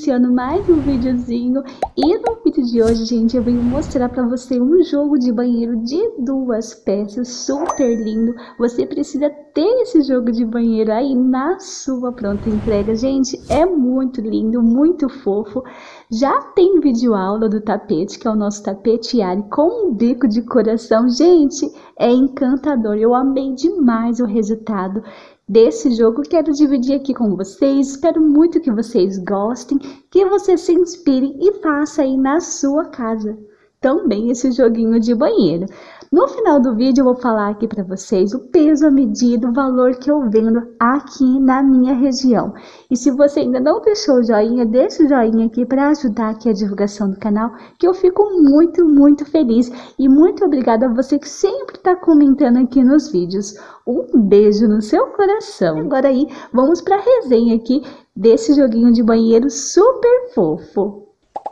iniciando mais um videozinho. E no vídeo de hoje, gente, eu venho mostrar pra você um jogo de banheiro de 2 peças, super lindo. Você precisa ter esse jogo de banheiro aí na sua pronta entrega. Gente, é muito lindo, muito fofo. Já tem vídeo aula do tapete, que é o nosso tapete Ari com um bico de coração. Gente, é encantador. Eu amei demais o resultado desse jogo. Quero dividir aqui com vocês. Espero muito que vocês gostem, que você se inspire e faça aí na sua casa também esse joguinho de banheiro. No final do vídeo eu vou falar aqui para vocês o peso, a medida, o valor que eu vendo aqui na minha região. E se você ainda não deixou o joinha, deixa o joinha aqui para ajudar aqui a divulgação do canal, que eu fico muito feliz. E muito obrigada a você que sempre está comentando aqui nos vídeos. Um beijo no seu coração. Agora aí, vamos para a resenha aqui desse joguinho de banheiro super fofo.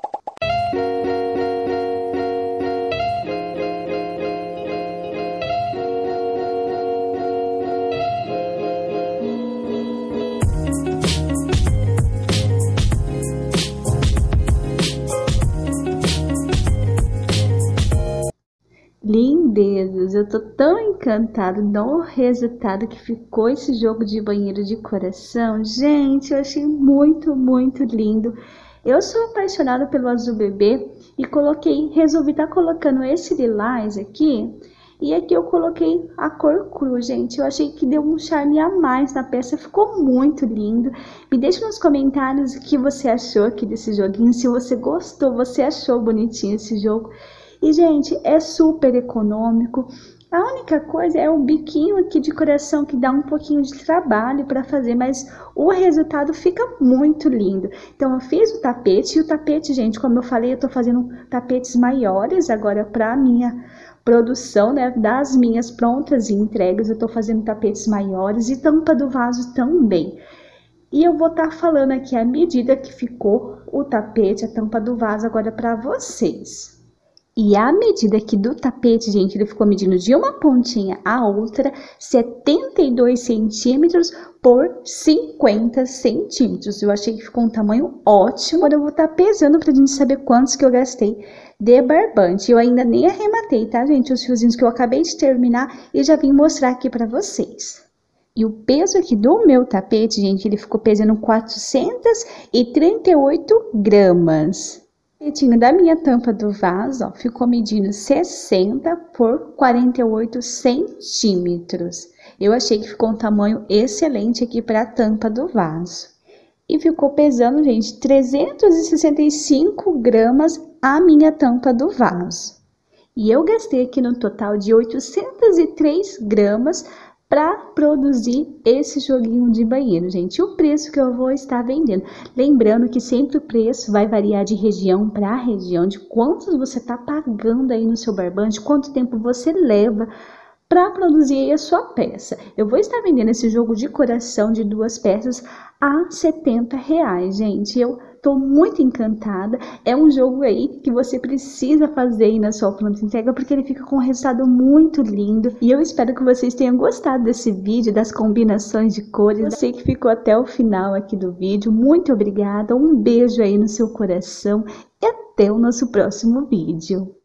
Lindezas, eu tô tão encantada no resultado que ficou esse jogo de banheiro de coração. Gente, eu achei muito lindo. Eu sou apaixonada pelo azul bebê e resolvi estar colocando esse lilás aqui. E aqui eu coloquei a cor cru, gente. Eu achei que deu um charme a mais na peça, ficou muito lindo. Me deixa nos comentários o que você achou aqui desse joguinho, se você gostou, você achou bonitinho esse jogo. E, gente, é super econômico. A única coisa é o biquinho aqui de coração que dá um pouquinho de trabalho para fazer, mas o resultado fica muito lindo. Então, eu fiz o tapete, e o tapete, gente, como eu falei, eu tô fazendo tapetes maiores agora para minha produção, né, das minhas prontas e entregas. Eu tô fazendo tapetes maiores e tampa do vaso também. E eu vou estar falando aqui a medida que ficou o tapete, a tampa do vaso agora para vocês. E a medida aqui do tapete, gente, ele ficou medindo de uma pontinha à outra 72 centímetros por 50 centímetros. Eu achei que ficou um tamanho ótimo. Agora eu vou estar pesando pra gente saber quantos que eu gastei de barbante. Eu ainda nem arrematei, tá, gente? Os fiozinhos que eu acabei de terminar e já vim mostrar aqui pra vocês. E o peso aqui do meu tapete, gente, ele ficou pesando 438 gramas. O tapetinho da minha tampa do vaso, ó, ficou medindo 60 por 48 centímetros. Eu achei que ficou um tamanho excelente aqui para a tampa do vaso. E ficou pesando, gente, 365 gramas a minha tampa do vaso. E eu gastei aqui no total de 803 gramas para produzir esse joguinho de banheiro, gente. O preço que eu vou estar vendendo. Lembrando que sempre o preço vai variar de região para região, de quantos você está pagando aí no seu barbante, quanto tempo você leva para produzir aí a sua peça. Eu vou estar vendendo esse jogo de coração de 2 peças a R$70, gente. Eu tô muito encantada. É um jogo aí que você precisa fazer aí na sua pronta entrega, porque ele fica com um resultado muito lindo. E eu espero que vocês tenham gostado desse vídeo, das combinações de cores. Eu sei que ficou até o final aqui do vídeo. Muito obrigada, um beijo aí no seu coração e até o nosso próximo vídeo.